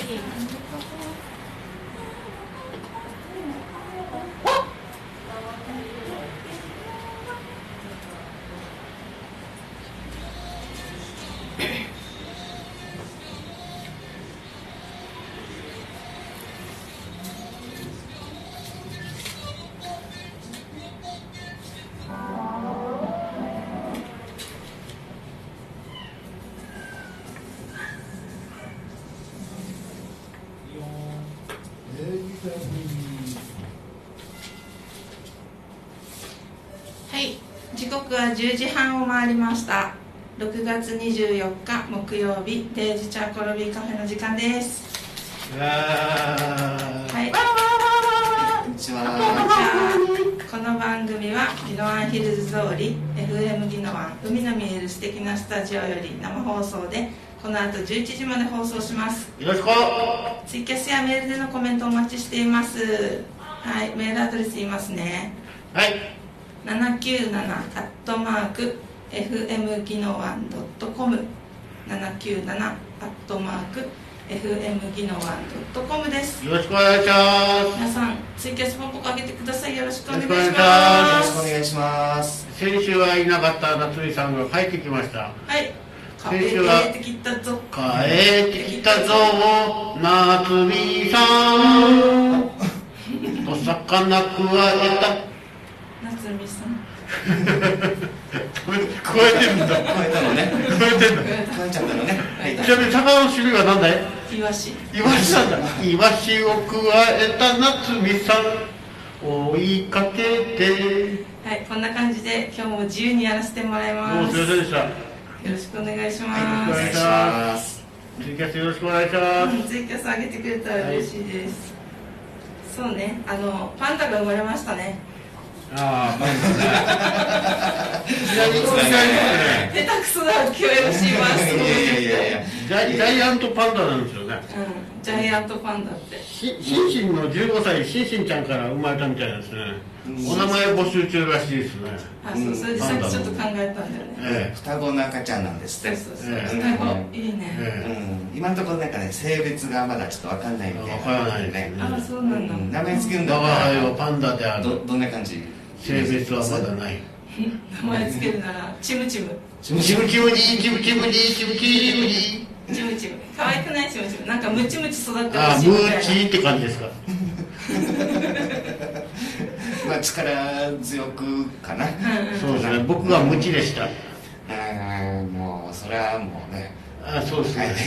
はい、時刻は10時半を回りました。6月24日木曜日、デイジチャーコロビーカフェの時間です。はい、 こんにちは。 この番組は宜野湾ヒルズ通り FM 宜野湾海の見える素敵なスタジオより生放送でこの後11時まで放送します。 よろしく。 ツイキャスやメールでのコメントお待ちしています。はい、メールアドレス言いますね。 はい、 797@fm宜野湾.com 797@fm宜野湾.com です。 よろしくお願いします。 皆さんツイキャスポンポコ上げてください。よろしくお願いします。 よろしくお願いします。先週はいなかった夏美さんが帰ってきました。 はい、 先週は帰ってきたぞ、 帰ってきたぞ夏美さんお魚くわえた夏美さん聞こえてるんだ。 聞こえたのね。 聞こえてるんだ。 聞こえちゃったのね。 ちなみに魚の種類は何だい？ イワシ。 イワシなんだ。イワシをくわえた夏美さん追いかけて。 はい、こんな感じで今日も自由にやらせてもらいます。 どうもすいませんでした。 よろしくお願いします。 はい、お願いします。ツイキャスよろしくお願いします。 ツイキャス上げてくれたら嬉しいです。そうね、パンダが生まれましたね。 ああ、パンダね。下手くそだ、今日 MC 回すの。 ジャイアントパンダなんですよね。 うん、ジャイアントパンダって。 シンシンの15歳、シンシンちゃんから生まれたみたいなんですね。お名前募集中らしいですね。 あ、そう、それでさっきちょっと考えたんだよね。 双子の赤ちゃんなんですって。 そうそうそう、双子いいね。 今のところなんかね、性別がまだちょっとわかんないみたいな。 わからないね。 あ、そうなんだ。 名前つけるんだ我が輩はパンダである。 どんな感じ？ 性別はまだない。 名前つけるならチムチム。 チムチムチムリーチムチムリーチムチムリー。 チムチム。可愛くないチムチム。なんかムチムチ育ってあ、 ほしいみたいな。 ムーチーって感じですか。 まあ力強くかな。 そうですね。僕がムチでした。 もうそれはもうね。 あ、そうですね。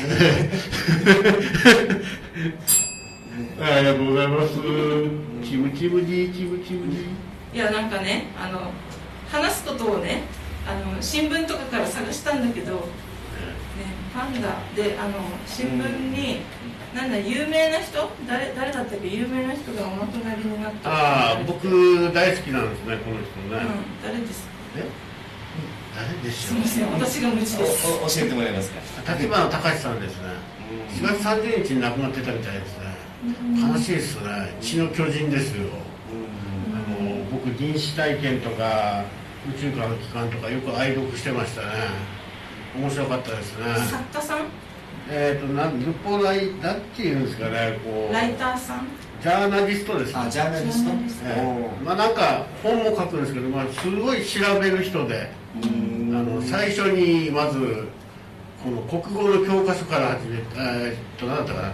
ありがとうございます。チムチムリーチムチムリー。 いや、なんかね、話すことをね、新聞とかから探したんだけど、ね、パンダで新聞に、なんだ、有名な人、誰だったっけ、有名な人がお亡くなりになった。 ああ、僕大好きなんですね、この人ね。 誰ですか？ 誰でしょう。 すみません、私が無知です。 教えてもらえますか？ 立花隆さんですね。4月30日に亡くなってたみたいですね。悲しいですね。血の巨人ですよ。僕臨死体験とか宇宙からの帰還とかよく愛読してましたね。面白かったですね。 作家さん？ ルポライなんていうんですかね、こう。 ライターさん？ ジャーナリストですね。 あ、ジャーナリスト。 まあなんか本も書くんですけど、まあすごい調べる人で、最初にまずこの国語の教科書から始め何だったかな、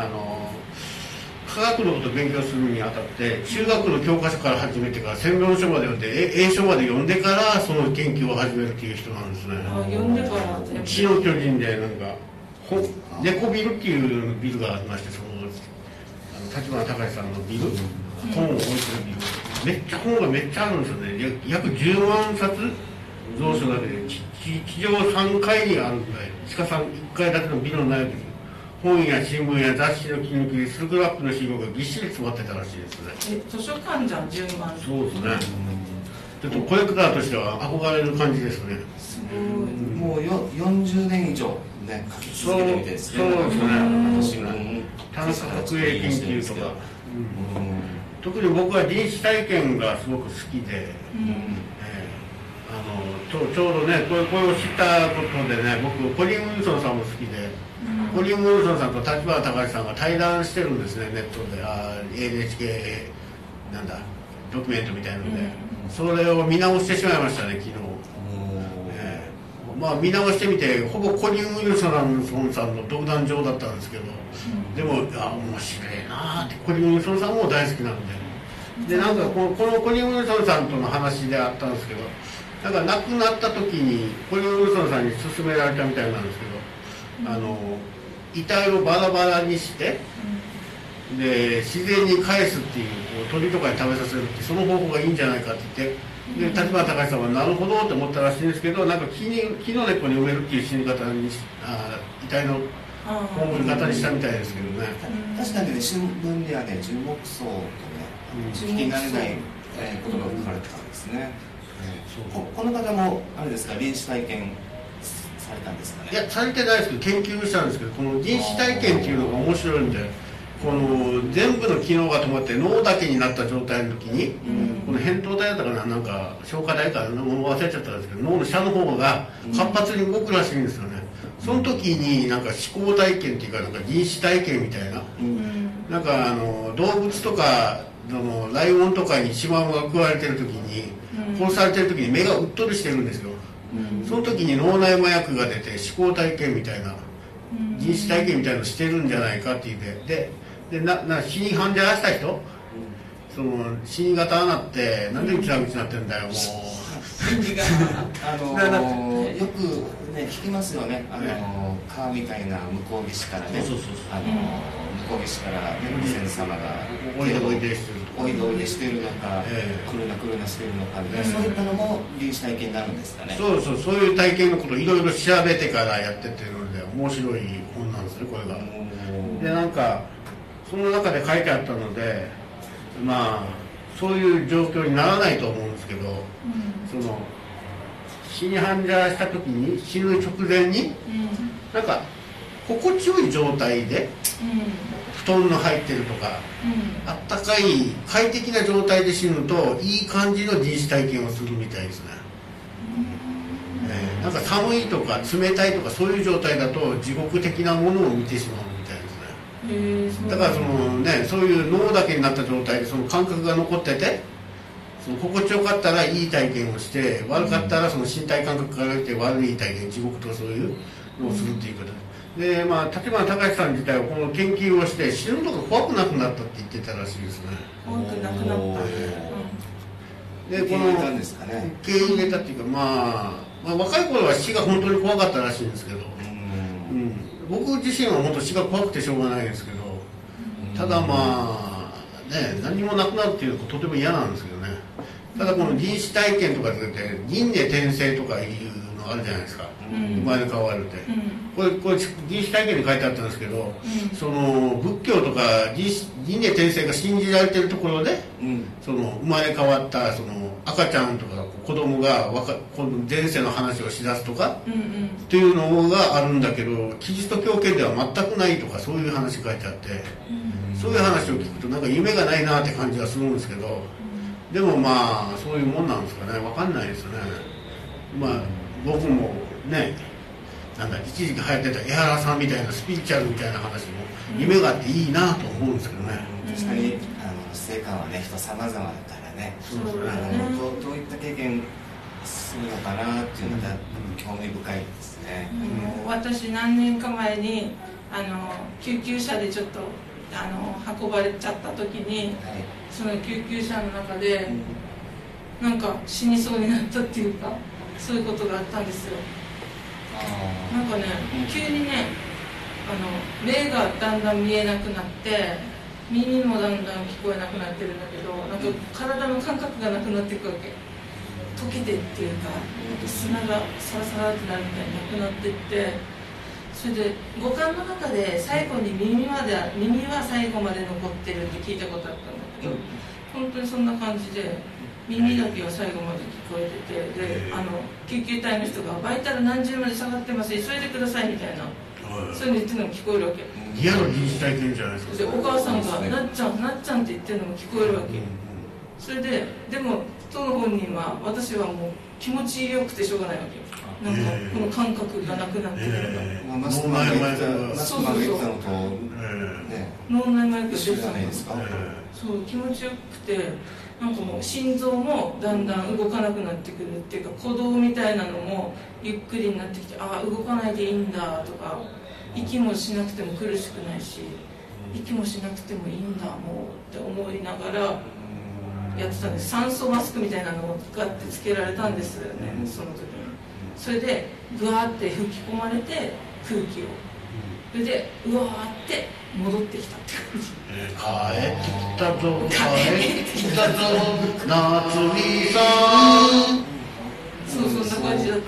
科学のことを勉強するにあたって中学の教科書から始めてから専門書まで読んで英書まで読んでからその研究を始めるっていう人なんですね。 読んでから血の巨人でなんか猫ビルっていうビルがありまして、その立花隆さんのビル、本を置いてるビル、本がめっちゃあるんですよね。約10万冊蔵書だけで地上3階にあるぐらい、地下1階だけのビルの内部に本や新聞や雑誌の切り抜き、スクラップの資料がぎっしり詰まってたらしいですね。 図書館じゃん、10万。 そうですね。ちょっとコレクターとしては憧れる感じですね。 すごい。 もう40年以上ね、書き続けてみてですね。 そうですね。 探索研究とか。特に僕は臨死体験がすごく好きで、 ちょうどねこれを知ったことでね、僕コリン・ウィルソンさんも好きで、コリン・ウィルソンさんと立花隆さんが対談してるんですね、ネットで。NHK なんだドキュメントみたいなので、それを見直してしまいましたね、昨日。まあ見直してみて、ほぼコリン・ウィルソンさんの独壇場だったんですけど、でも面白いなーって、コリン・ウィルソンさんも大好きなんで。でなんかこのコリン・ウィルソンさんとの話であったんですけど、なんか亡くなった時にコリン・ウィルソンさんに勧められたみたいなんですけど、遺体をバラバラにして、で自然に返すっていう、鳥とかに食べさせるって、その方法がいいんじゃないかって言って。で立花隆さんはなるほどって思ったらしいんですけど、なんか木の根っこに埋めるっていう死に方に遺体の葬り方にしたみたいですけどね。 確かにね、新聞にはね、樹木葬とね、聞き慣れないことが書かれてたんですね。この方もあれですか、臨死体験されたんですかね。 いや、されてないですけど研究したんですけど、この臨死体験っていうのが面白いんで、この全部の機能が止まって脳だけになった状態の時に、この扁桃体だったかな、なんか消化体か忘れちゃったんですけど、脳の下の方が活発に動くらしいんですよね。その時になんか思考体験っていうか、なんか臨死体験みたいな、なんか動物とかライオンとかにシマウマが食われてる時に、殺されてる時に目がうっとりしてるんですよ。その時に脳内麻薬が出て思考体験みたいな、臨死体験みたいなのをしてるんじゃないかって言って、で死に患者がした人、その死に方になってなんでうちらうちになってんだよもうよくね聞きますよね、川みたいな向こう岸からね、向こう岸からね、ご先様がおいでおいでしてるのか、来るなしてるのかみたいな、そういったのも臨死体験になるんですかね。 そういう体験のことをいろいろ調べてからやってっていうので面白い本なんですね、これが。でなんかその中で書いてあったので、まあそういう状況にならないと思うんですけど、その死に患者した時に、死ぬ直前に、なんか心地よい状態で、布団の入ってるとか、あったかい快適な状態で死ぬといい感じの臨死体験をするみたいですね。なんか寒いとか冷たいとかそういう状態だと地獄的なものを見てしまうみたいですね。だからそういう脳だけになった状態でその感覚が残ってて、その心地よかったらいい体験をして、悪かったらその身体感覚から見て悪い体験、地獄とかそういうのをするっていうことで、まあ立花隆さん自体はこの研究をして死ぬのが怖くなくなったって言ってたらしいですね。 怖くなくなった。 でこの受け入れたっていうか、まあ若い頃は死が本当に怖かったらしいんですけど、僕自身は本当死が怖くてしょうがないんですけど、ただまあね、何もなくなるっていうのはとても嫌なんですけどね。ただこの臨死体験とかで輪廻転生とかいうのあるじゃないですか、生まれ変わるって、これ臨死体験に書いてあったんですけど、その仏教とか輪廻転生が信じられてるところで、その生まれ変わったその赤ちゃんとか子供が前世の話をしだすとかっていうのがあるんだけど、キリスト教圏では全くないとかそういう話書いてあって、そういう話を聞くとなんか夢がないなって感じがするんですけど、でもまあそういうもんなんですかね、分かんないですね。まあ僕もね、なんだ一時期流行ってた江原さんみたいなスピリチュアルみたいな話も夢があっていいなと思うんですけどね。 確かに生還はね人様々だからね、どういった経験するのかなっていうのが興味深いですね。 私何年か前に救急車でちょっと運ばれちゃった時に、その救急車の中でなんか死にそうになったっていうか、そういうことがあったんですよ。なんかね、急にね目がだんだん見えなくなって、耳もだんだん聞こえなくなってるんだけど、なんか体の感覚がなくなっていくわけ。溶けてっていうか、砂がサラサラってなるみたいになくなっていって、それで五感の中で最後に耳は最後まで残ってるって聞いたことあったんだけど、本当にそんな感じで耳だけは最後まで聞こえてて、で救急隊の人がバイタル何十まで下がってます、急いでくださいみたいな、そういうの言ってるのも聞こえるわけ。 リアル臨死体験じゃないですか。 でお母さんがなっちゃんなっちゃんって言ってるのも聞こえるわけ。それででも当の本人は私はもう気持ちよくてしょうがないわけよ。なんかこの感覚がなくなってくるのが、 マスクマンが言ってたのと脳内麻薬一緒じゃないですか。 そう気持ちよくて、なんかもう心臓もだんだん動かなくなってくるっていうか、鼓動みたいなのもゆっくりになってきて、ああ動かないでいいんだとか、息もしなくても苦しくないし、息もしなくてもいいんだもうって思いながらやってたんです。酸素マスクみたいなのをガッてつけられたんですよね、その時に。それでぐわーって吹き込まれて空気を、それでうわーって戻ってきたって感じ。 帰ってきたぞ、帰ってきたぞ、夏美さん。 そう、そんな感じだった。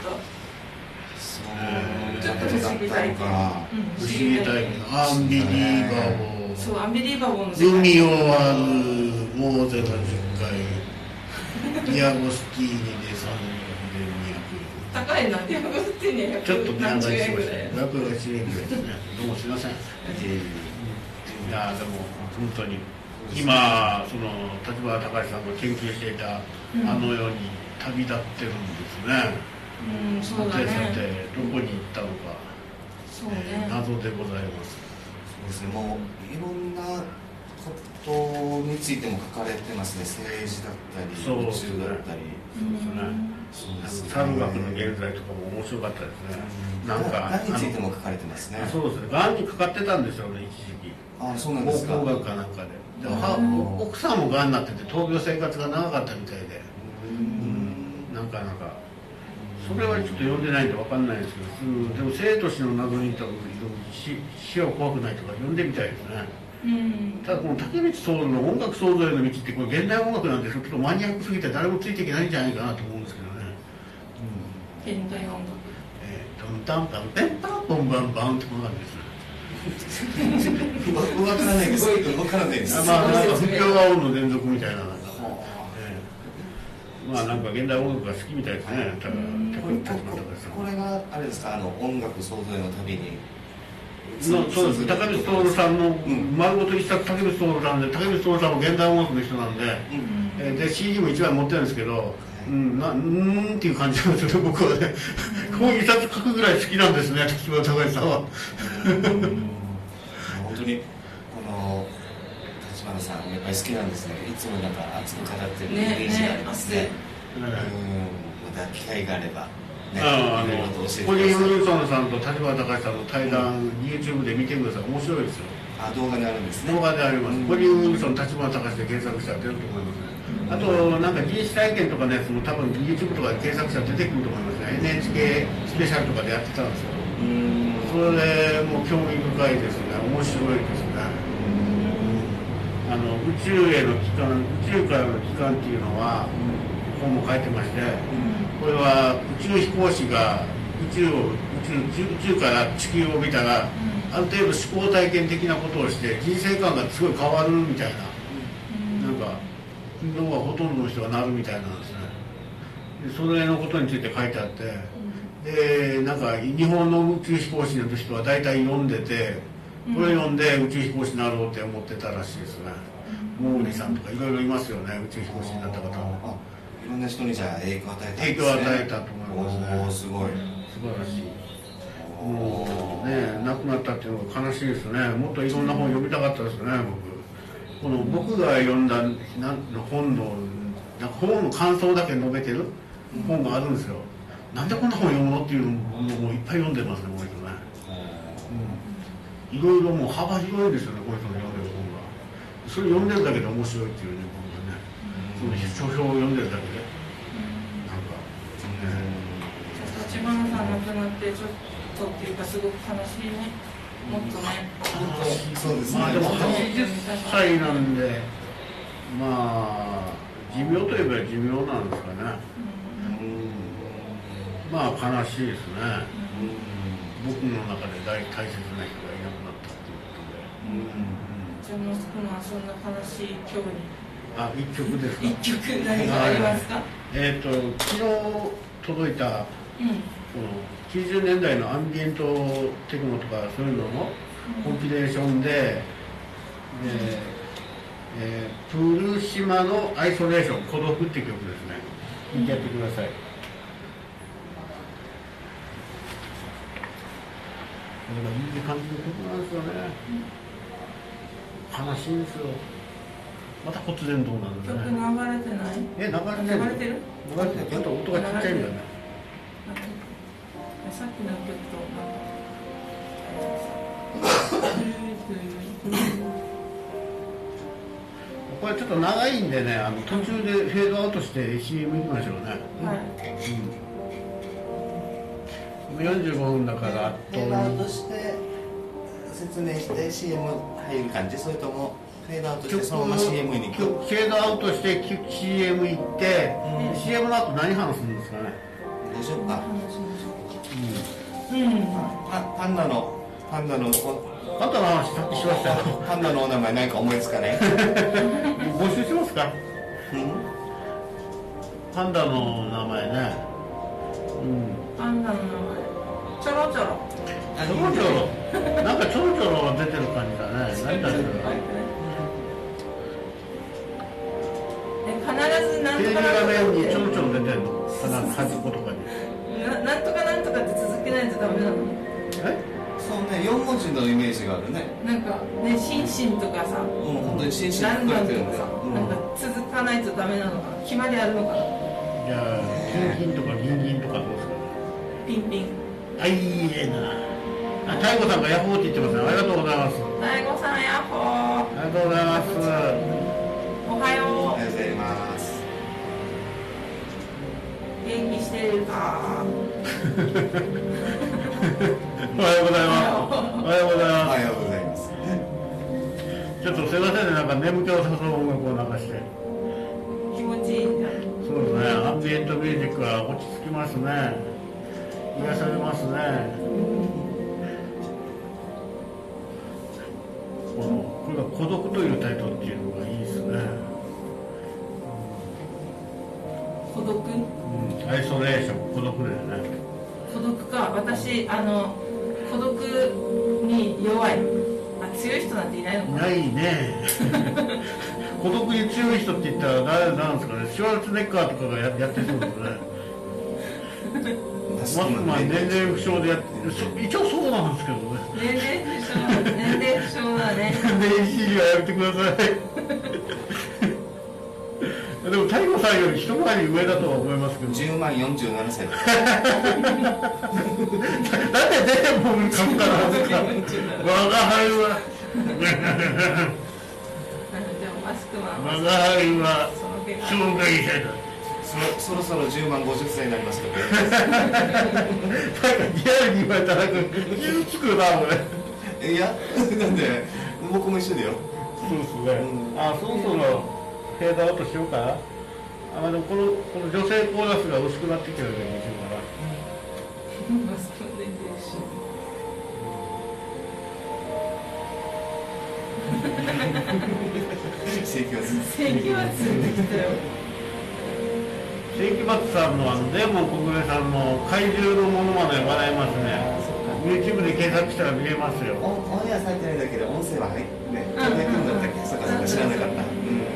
ちょっと不思議体験。 不思議体験、アンビリーバボー。 そう、アンビリーバボーの海を割るモーゼが10回、ディアゴスティーニで高いな、ディアゴスティーニはちょっと値上がりしましたね。580円ぐらいいですね。どうもすみません。いやでも本当に今その立花隆さんが研究していたあのように旅立ってるんですね。 そうだね。 さてどこに行ったのか、謎でございます。 そうですね。もういろんなことについても書かれてますね。政治だったり、宇宙だったり。 三学の現在とかも面白かったですね。なんかがんについても書かれてますね。 そうですね。がんにかかってたんですよね、一時期。 あ、そうなんですか。 膀胱がんかなんかで。奥さんもがんになってて闘病生活が長かったみたいで。なんかそれはちょっと読んでないんで分かんないですけど、でも生と死の謎に多分死は怖くないとか読んでみたいですね。ただこの竹光徹の音楽創造への道ってこれ現代音楽なんでちょっとマニアックすぎて誰もついていけないんじゃないかなと思うんですけどね。 現代音楽。 ドンタンタンペンパンポンバンバンってこんなんです。 分からないです。分からないです。 まあなんか不協和音の連続みたいな。まあなんか現代音楽が好きみたいですね。 これがあれですか、音楽創造への旅に。 そうです。竹光徹さんの丸ごと一冊竹光徹さんで、竹光徹さんも現代音楽の人なんで、で CD も一枚持ってるんですけど、っていう感じなんですよね、僕はね。こういう一冊書くぐらい好きなんですね、竹光さんは。 本当に立花さんやっぱり好きなんですね。いつもなんか熱く語ってるイメージがありますね。また機会があれば。 コリー・ウィルソンさんと立花隆さんの対談、YouTube で見てください。面白いですよ。 動画であるんですね。 動画であります。コリー・ウィルソン、立花隆で検索したら出ると思いますね。あと、なんか人種体験とかのやつも多分 YouTube とかで検索したら出てくると思いますね。NHK スペシャルとかでやってたんですよ。それも興味深いですね。面白いですね。宇宙への帰還、宇宙からの帰還っていうのは、本も書いてまして、これは宇宙飛行士が宇宙から地球を見たら、ある程度思考体験的なことをして人生観がすごい変わるみたいな、なんか脳がほとんどの人がなるみたいなんですね。でそれのことについて書いてあって、でなんか日本の宇宙飛行士の人は大体読んでて、これ読んで宇宙飛行士になろうって思ってたらしいですね。毛利さんとかいろいろいますよね、宇宙飛行士になった方も。 いろんな人にじゃあ影響を与えたんですね。 影響を与えたと思いますね。 すごい。 素晴らしい。もうね、亡くなったっていうのが悲しいですね。もっといろんな本読みたかったですね、僕が読んだ本の感想だけ述べてる本があるんですよ。なんでこんな本読むのっていうのもいっぱい読んでますね、この人ね。いろいろもう幅広いですよね、この人の読んでる本が。それ読んでるだけで面白いっていうね、本がね。その書評を読んでるだけで。 立花さん亡くなってちょっとっていうかすごく悲しいね。もっとね。 そうですね。 まあでも80歳なんで、まあ寿命といえば寿命なんですかね。まあ悲しいですね。僕の中で大切な人がいなくなったっていうことで。 じゃあ息子のそんな悲しい今日に。 一曲ですか。 一曲何かありますか。 昨日届いた。この90年代のアンビエントテクノとかそういうののコンピレーションで、プルシマのアイソレーション、孤独って曲ですね。聞いてやってください。 い感じの曲なんですよね。悲しいんですよ。また骨伝導なんですね。 曲流れてない？流れてる？ 流れてる。ちょっと音がちっちゃいんだよね。 さっきの曲とこれちょっと長いんでね、途中でフェードアウトして CM 行きましょうね。 はい。 45分だからあとフェードアウトして説明して CM 入る感じ、それともフェードアウトしてそのまま CM に行く？ フェードアウトして CM 行って、CM の後何話すんですかね。 どうしようか。パンダのあんたの話さっきしましたよ。 パンダのお名前何か思いつかない？ 募集しますか。パンダの名前ね。 パンダの名前ちょろちょろ。 ちょろちょろ。なんかちょろちょろが出てる感じだね。何だそれ。 必ず何テレビとか画面にちょろちょろ出てるの。端っことかに。 なんとかなんとかって続けないとダメなの。 そうね、4文字のイメージがあるね。 なんかね、シンシンとかさ、 本当にシンシンランランとかさ、 うんなんか続かないとダメなのかな。決まりあるのかな。 じゃあ、キンキンとかギンギンとかどうですか。 ピンピン。 あ、いいえな。太鼓さんがヤッホーって言ってますね。ありがとうございます。 大悟さんヤッホー。 ありがとうございます。 おはよおはようございます。 う。元気してるか。 おはようございます。おはようございおまはようございます。 す。ちょっとすいませんね、なんか眠気を誘う音楽を流して。 気持ちいいんじゃん。 そうですね、アンビエントミュージックは落ち着きますね。癒されますね。これが孤独というタイトルっていうのがいいですね。 孤独？ アイソレーション、孤独だよね。 孤独か。私孤独に弱い。強い人なんていないのかな。 ないね。孤独に強い人って言ったら誰なんですかね。シュワルツェネッカーとかがやってそうですね。マスクマン年齢不詳でやって一応そうなんですけどね。 年齢不詳だね。 年齢知りはやめてください。でも太鼓さんより一回り上だとは思いますけど。 10万47歳だ。 なんで全部書くからなんですか。我が輩は。 マスクマン。 我が輩は障害者だ。 そろそろ10万50歳になりますけど。 なんかリアルに言われたら傷つくなこれ。 いや、なんで僕も一緒だよ。 そうですね。あ、そろそろフェードアウトしようかな。でもこの女性コーラスが薄くなってきてるんでしょうから。 マスク年齢不詳。 世紀末世紀末できたよ。 世紀末さんのデーモン小暮さんの怪獣のものまで笑いますね。YouTube で検索したら見れますよ。 オンエアされてないだけで音声は入ってね、入ってくるんだったっけ？そうかそうか、知らなかった。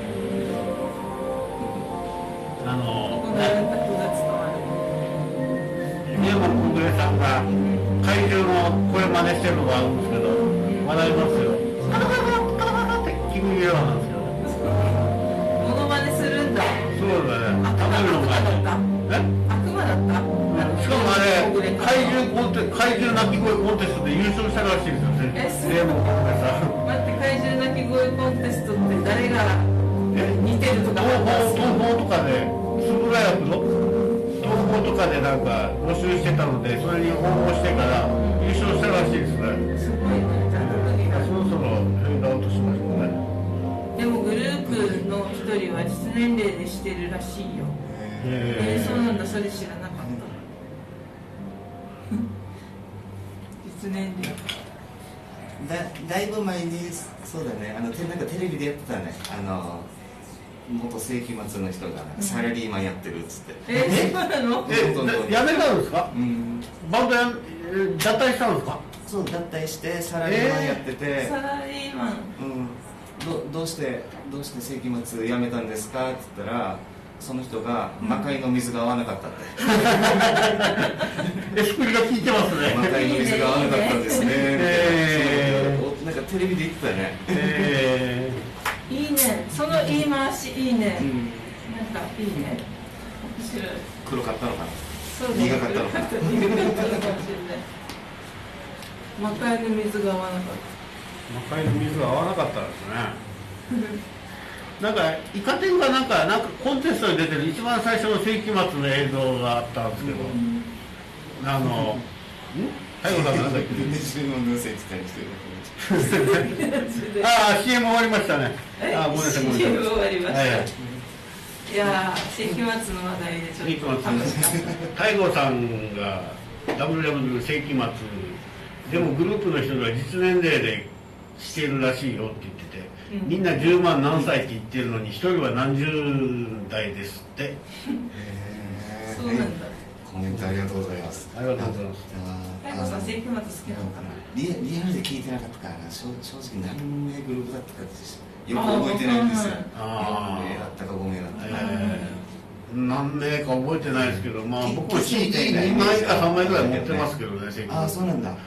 デーモン小暮さんが怪獣の声真似してるのがあるんですけど、笑いますよ。カラカラカラカラって君見るなんですよ。 モノマネするんだ。 そうだね。食べるのが悪魔だった。 しかもあれ怪獣鳴き声コンテストで優勝したらしいですよね。デーモン小暮さん。 待って、怪獣鳴き声コンテストって誰が似てるとか。 東宝とかで円谷区の東宝とかでなんか募集してたので、それに応募してから優勝したらしいですね。 すごいね。じゃあ特技がそろそろフェードアウトしましょうね。 でもグループの一人は実年齢でしてるらしいよ。そうなんだ。それ知らなかった。実年齢。 だいぶ前にそうだね、なんかテレビでやってたね、元世紀末の人がサラリーマンやってるっつって。 そうなの？ やめたんですか？バンド脱退したんですか？ そう、脱退してサラリーマンやってて、 サラリーマン。 どうして世紀末辞めたんですかって言ったら、その人が魔界の水が合わなかったって。 エスプリが効いてますね。 魔界の水が合わなかったんですね。 テレビで言ってたよね。 いいね、その言い回しいいね、なんかいいね、面白い。 黒かったのかな。 そうね、 苦かったのかな。 苦かったのかもしれない。魔界の水が合わなかった。 魔界の水が合わなかったですね。なんかイカ天がなんかコンテストに出てる一番最初の世紀末の映像があったんですけど、太陽さんなんだっけ。ああ、CM 終わりましたね。ああ、ごめんなさい、ごめんなさい。 CM 終わりました。いやー、世紀末の話題でちょっと楽しかった。 太陽さんが WW 世紀末でもグループの人が実年齢でしているらしいよって言ってて、みんな10万何歳って言ってるのに一人は何十代ですって。 そうなんだ。 コメントありがとうございます。 ありがとうございます。 太陽さん世紀末好きなのかな。 リアルで聞いてなかったから正直何名グループだったかよく覚えてないんですよ。何名だったか5名だったか。 何名か覚えてないですけど、まあ僕も CD2 枚か3枚ぐらい持ってますけどね。 ああ、そうなんだ。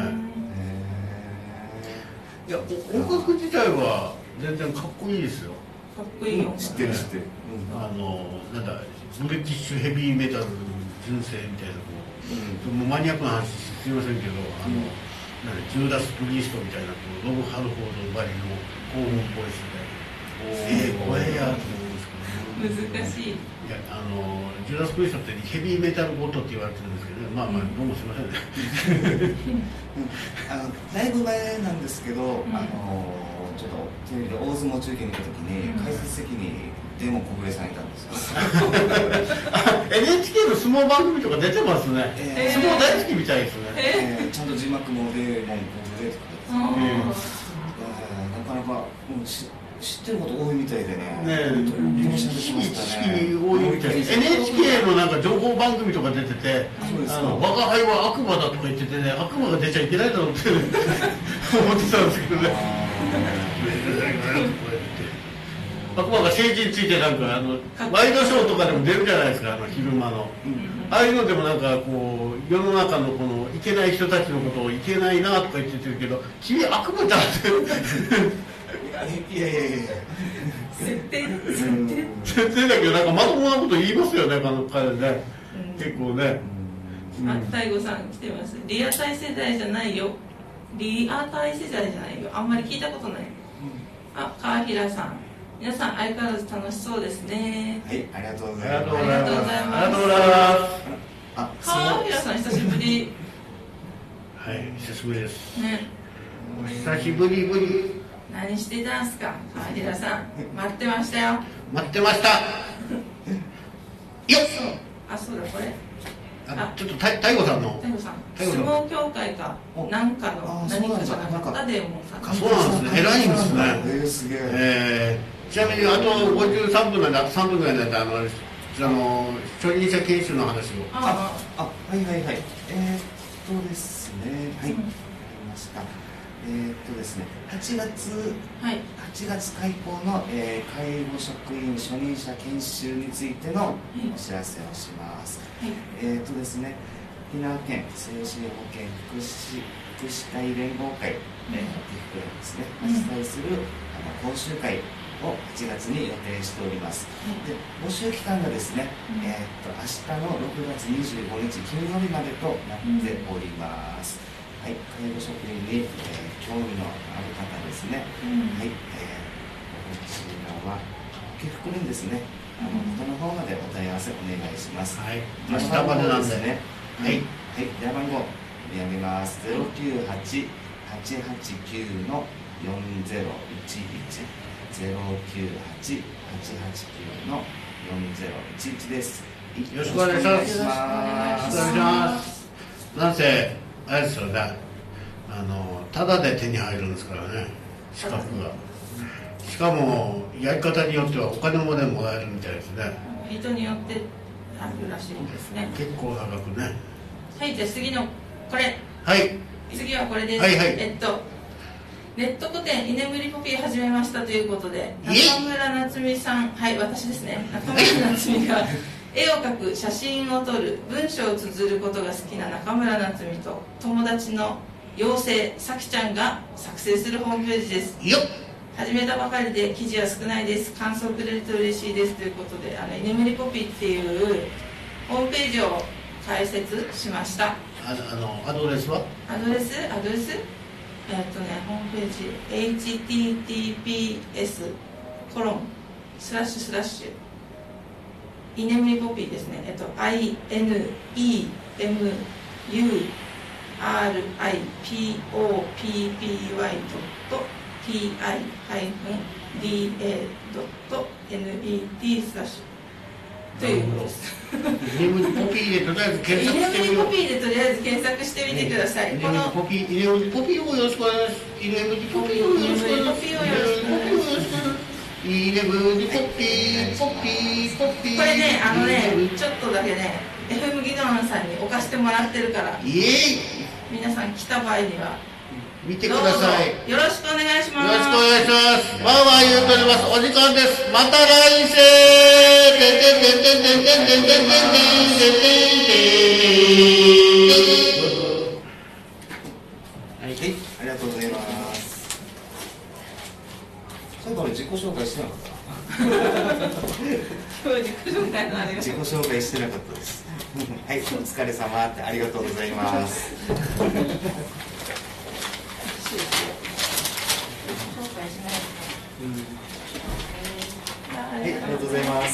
いや、音楽自体は全然かっこいいですよ。 かっこいいよ。 知ってる。 なんだ、ブリティッシュヘビーメタル純正みたいな、もうマニアックな話すみませんけど、ジューダス・プリーストみたいなロブ・ハルフォードばりの高音ボイスで、これやと思うんですけど、 難しい。 いや、ジューダス・プリーストってヘビーメタルゴッドって言われてるんですけど、まあどうもすみませんね。 だいぶ前なんですけど、ちょっとテレビで大相撲中継見たときに解説席にデモ小暮さんいたんですよ。 NHK の相撲番組とか出てますね。相撲大好きみたいですね。 ちゃんと字幕もデモ小暮とかなかなか知ってること多いみたいでね。 知識多いみたいです。NHK のなんか情報番組とか出てて、我が輩は悪魔だとか言っててね、悪魔が出ちゃいけないだろうって思ってたんですけどね。悪魔が政治についてなんかワイドショーとかでも出るじゃないですか、昼間の。ああいうのでもなんかこう世の中のこのいけない人たちのことをいけないなとか言ってるけど、君悪魔だって。 いや設定だけどなんかまともなこと言いますよね、彼ね。結構ね。 太吾さん来てます。リアタイ世代じゃないよ。リアタイ世代じゃないよ。あんまり聞いたことない。川平さん。皆さん相変わらず楽しそうですね。 はい、ありがとうございます。 ありがとうございます。川平さん久しぶり。 はい、久しぶりです。 ね。 お久しぶり。 何してたんすか、川平さん。待ってましたよ。 待ってました。よっ。 そうだこれ。 ちょっと太吾さんの。 太吾さん。相撲協会かなんかの何かじゃなかったでもさ。 そうなんですね。偉いんですね。ちなみにあと53分なんで、あと3分ぐらいなんで初任者研修の話を。 はいですね。はい。わかりました。ですね、8月開講の、介護職員初任者研修についてのお知らせをします。ですね、沖縄県精神保健福祉会連合会ですね、主催する講習会を8月に予定しております。で、募集期間がですね、明日の6月25日金曜日までとなっております。はい、介護職員に、興味のある方ですね。はい、こちらはご起伏にですね、元の方までお問い合わせお願いします。 はい、明日までなんでね。 はい、電話番号見上げます。098-889の4011。098-889の4011です。 よろしくお願いします。なんせあれですよね、ただで手に入るんですからね、資格が。しかもやり方によってはお金もねもらえるみたいですね。 人によってあるらしいんですね。 結構高くね。 はい、じゃあ次のこれ。 はい。 次はこれです。ネット古典居眠りポピー始めましたということで、中村夏美さん、はい、私ですね。中村夏美が絵を描く、写真を撮る、文章を綴ることが好きな中村夏美と友達の妖精さきちゃんが作成するホームページです。 よっ。 始めたばかりで記事は少ないです。感想くれると嬉しいですということで、居眠りポピーっていうホームページを開設しました。 アドレスは？ アドレスホームページ https:// 居眠りポピーですね。inemuri.pi-da.net/ ということです。 居眠りポピーでとりあえず検索してみよう。 居眠りポピーでとりあえず検索してみてください。 居眠りポピーをよろしくお願いします。居眠りポピーをよろしくお願いします。居眠りポピー。これね、ちょっとだけね、FM ギガマンさんに置かしてもらってるから、 イエーイ。 皆さん来た場合には見てください。 よろしくお願いします。 よろしくお願いします。わーわー言うとります。お時間です。また来世。 はい、ありがとうございます。そういえば俺自己紹介してなかった。 今日自己紹介のあれが。 自己紹介してなかったです。はい、お疲れ様ってありがとうございます。はい、ありがとうございます。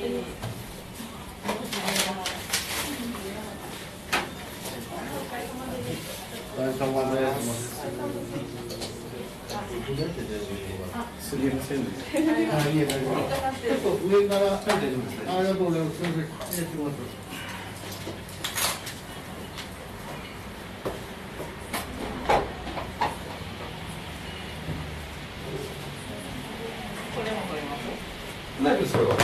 お疲れ様です。 すみません。 いえ、大丈夫。ちょっと上から。ありがとうございます。すみません。 大丈夫です。それは。